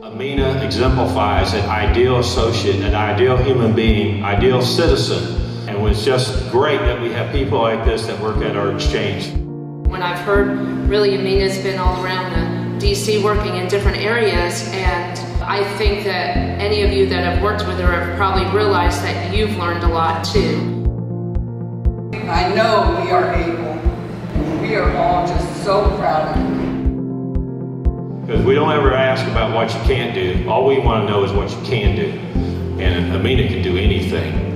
Amina exemplifies an ideal associate, an ideal human being, ideal citizen. And it was just great that we have people like this that work at our exchange. When I've heard, really, Amina's been all around the DC working in different areas, and I think that any of you that have worked with her have probably realized that you've learned a lot too. I know we are able. We are all just so proud of you. Because we don't ever ask about what you can't do. All we want to know is what you can do. And Amina can do anything.